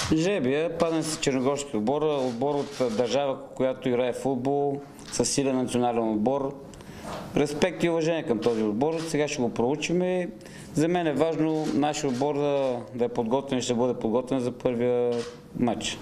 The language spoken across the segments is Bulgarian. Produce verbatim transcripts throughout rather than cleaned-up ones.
Жребия, падна се черногорски отбор, отбор от държава, която играе футбол, с силен национален отбор. Респект и уважение към този отбор. Сега ще го проучим. За мен е важно нашия отбор да, да е подготвен и ще бъде подготвен за първия матч.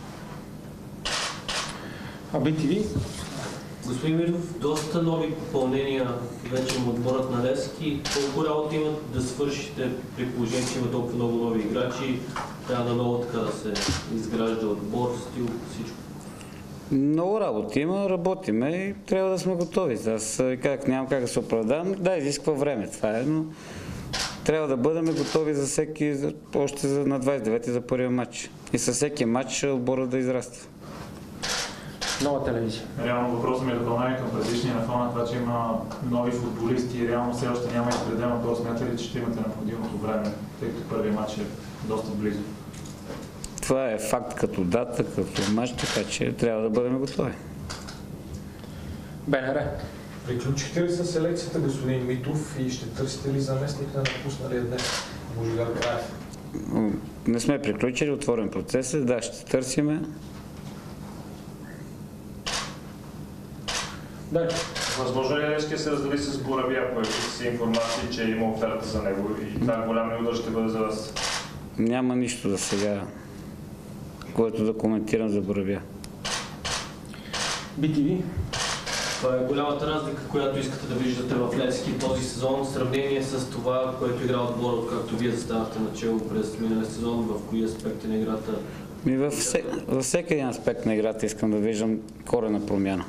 А би ти ви? Господин Митов, доста нови попълнения вече на отборът на Левски. Колко работа имат да свършите при положение, че има толкова много нови играчи? Трябва да много така да се изгражда отбор, стил, всичко. Много работа има, работиме и трябва да сме готови. Аз как, нямам как да се оправдавам. Да, изисква време, това е, но трябва да бъдем готови за всеки, още на двадесет и девети за първия матч. И със всеки матч отбора да израства. Нова телевизия. Реално въпросът ми е допълнение към предишния на фона това, че има нови футболисти и реално все още няма изградено. Това смята ли, че ще имате необходимото време, тъй като първият матч е доста близо? Това е факт като дата, като матч, така че трябва да бъдем готови. БНР. Приключихте ли с селекцията, господин Митов, и ще търсите ли заместник на напусналия днес Божидар Краев? Не сме приключили, отворен процес е, да, ще търсиме. Да. Възможно ли Левски се раздели с Боравия, появили си информации, че има оферта за него и това голям ли удар ще бъде за вас? Няма нищо за сега, което да коментирам за Боравия. би ти ви. Това е голямата разлика, която искате да виждате в Левски този сезон, в сравнение с това, което игра отборът, както вие заставахте начало през миналия сезон, в кои аспекти на играта? Ми във, всек, във всеки един аспект на играта искам да виждам коренна промяна.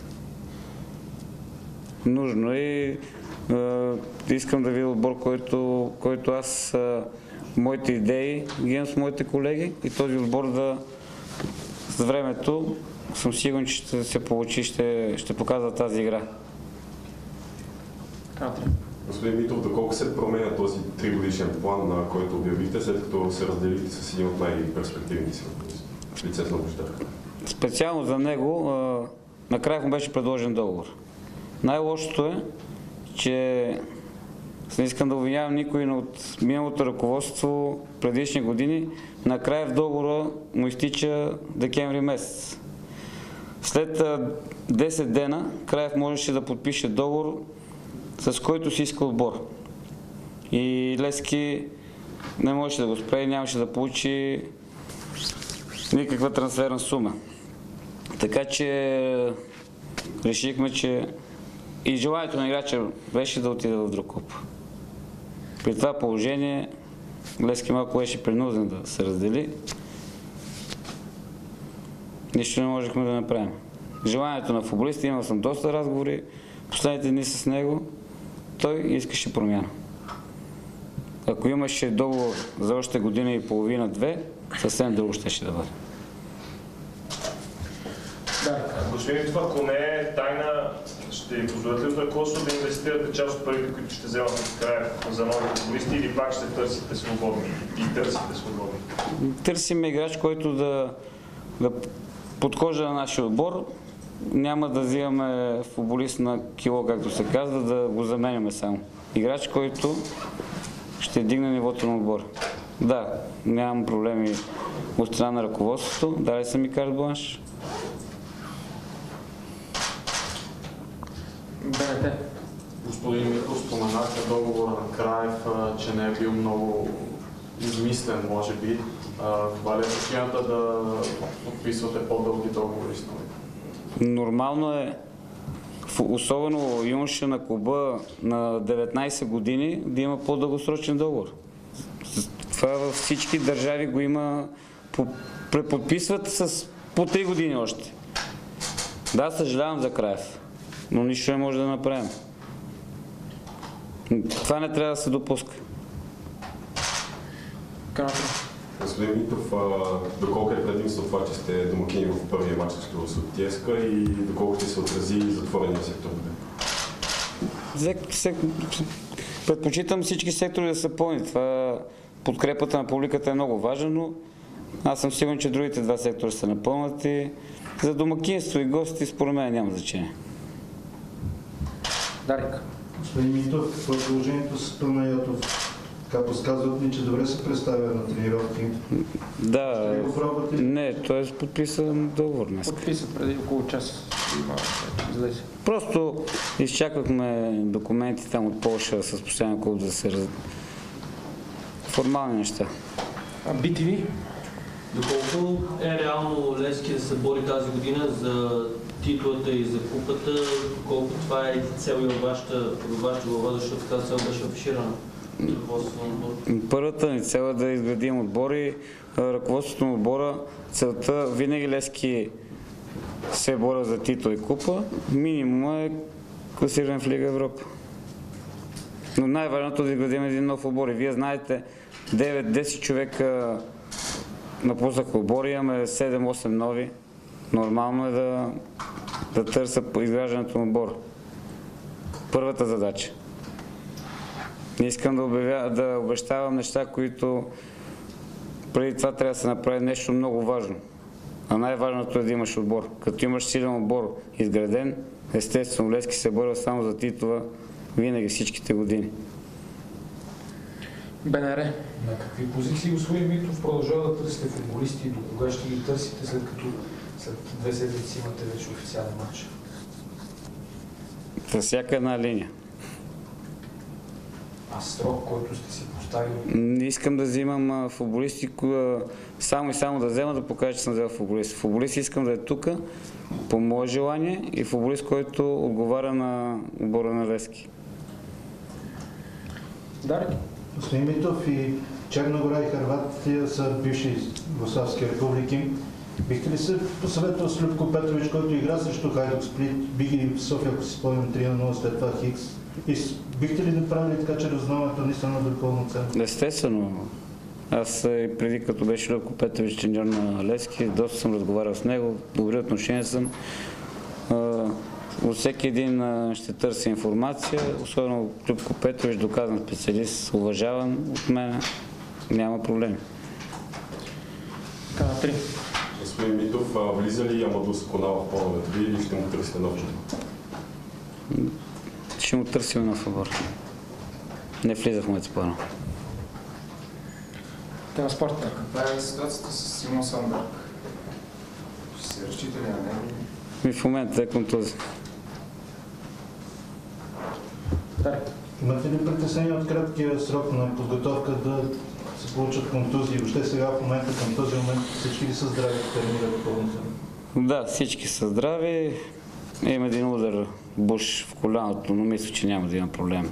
Нужно е, е искам да видя отбор, който, който аз е, моите идеи ги имам с моите колеги и този отбор да с времето съм сигурен, че ще се получи, ще, ще показва тази игра. Господин Митов, доколко се променя този тригодишен план, на който обявихте, след като се разделите с един от най-перспективните си в лицето на Божидар? Специално за него, е, накрая му беше предложен договор. Най-лошото е, че не искам да обвинявам никой от миналото ръководство предишни години, накрая в договора му изтича декември месец. След десет дена Краев можеше да подпише договор, с който си иска отбор. И Левски не можеше да го спре и нямаше да получи никаква трансферна сума. Така че решихме, че и желанието на играча беше да отиде в друг клуб. При това положение Левски малко беше принуден да се раздели. Нищо не можехме да направим. Желанието на футболиста, имал съм доста разговори, последните дни с него, той искаше промяна. Ако имаше договор за още година и половина-две, съвсем друго ще да бъде. Да. Господин Митов, ако не е тайна, ще ви позволят ли от ръководството да инвестирате част от парите, които ще вземат от края за нови футболисти, или пак ще търсите свободни и търсите свободни? Търсим играч, който да, да подхожда на нашия отбор. Няма да взимаме футболист на кило, както се казва, да го заменяме само. Играч, който ще дигне нивото на отбора. Да, нямам проблеми от страна на ръководството. Дали са ми карт бланш. БНТ. Господин Митов, споменахте договора на Краев, че не е бил много измислен, може би. Това ли е причината да подписвате по-дълги договори с нови? Нормално е, особено юноша на клуба на деветнадесет години, да има по-дългосрочен договор. Това във всички държави го има, преподписват с по три години още. Да, съжалявам за Краев, но нищо не може да направим. Това не трябва да се допуска. Господин Митов, доколко е предимство това, че сте домакини в първия матч с Софиеска и доколко ще се отрази затворения сектор? Предпочитам всички сектори да са пълни. Това подкрепата на публиката е много важна, но аз съм сигурен, че другите два сектора са напълнати. За домакинство и гости според мен няма значение. Дарик. Господин Митов, какво е положението с Пълна Ятов? Така подсказват ми, че добре се представя на тренировки. Да, Ще го пробвате? не, т.е. подписан договор днес. Подписа преди около час. Има, излезе. Просто изчаквахме документи там от Полша с постоянен клуб да се раз... формални неща. А би ти ви? Доколко е реално Левски да се бори тази година за титлата и за купата, колко това е цел и във вашата, във вашата глава, защото тази цел беше афиширана? Първата ни цел е да изградим отбори. Ръководството на отбора, целта винаги Левски се боря за титла и купа. Минимум е класиране в Лига Европа. Но най-важното е да изградим един нов отбор. И вие знаете, девет-десет човека напуснаха отбори, имаме седем-осем нови. Нормално е да, да търся изграждането на отбор. Първата задача. Не искам да, обявя, да обещавам неща, които преди това трябва да се направи нещо много важно. А най-важното е да имаш отбор. Като имаш силен отбор изграден, естествено Левски се боря само за титла винаги всичките години. БНР. На какви позиции, господин Митов, продължава да търсите футболисти и до кога ще ги търсите, след като след две седмици имате вече официален матч? За всяка една линия. А срок, който сте си поставили? Не искам да взимам футболисти, само и само да взема да покажа, че съм взел футболист. Футболист искам да е тук, по мое желание, и футболист, който отговаря на отбора на Левски. Дарик. Господин Митов, и Черна гора и Хърватия са бивши югославски републики. Бихте ли се посъветвал с Любко Петрович, който игра срещу Хайдук Сплит, бих в София, ако си спомням, три на нула, след това Хикс? И бихте ли направили така, че разузнаването наистина да е пълноценно? Естествено. Аз и преди като беше Любко Петрович треньор на Левски, доста съм разговарял с него, добри отношения съм. От всеки един ще търся информация, особено Любко Петрович, доказан специалист, уважаван от мен, няма проблеми. Така, три. Господин Митов, влиза ли Амаду Саконал в плановете ви или ще му търсите нов член? Ще му търсим нов отбор. Не влиза в моите планове. Тема спорта. Каква е ситуацията с Симон Сандърг? Ще се разчита ли на него? И в момента е контузия. Имате ли притеснение от краткия срок на подготовка да се получат контузии? Въобще сега в момента, към този момент, всички ли са здрави да тренират пълноценно? Да, всички са здрави. Има един удар буш в коляното, но мисля, че няма да има проблем.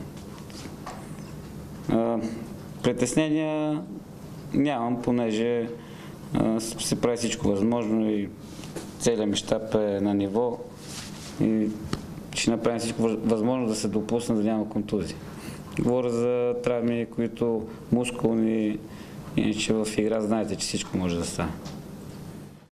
А, притеснения нямам, понеже а, се прави всичко възможно и целият ми щаб е на ниво и ще направим всичко възможно да се допусне да няма контузии. Говоря за травми, които мускулни, иначе в игра знаете, че всичко може да стане.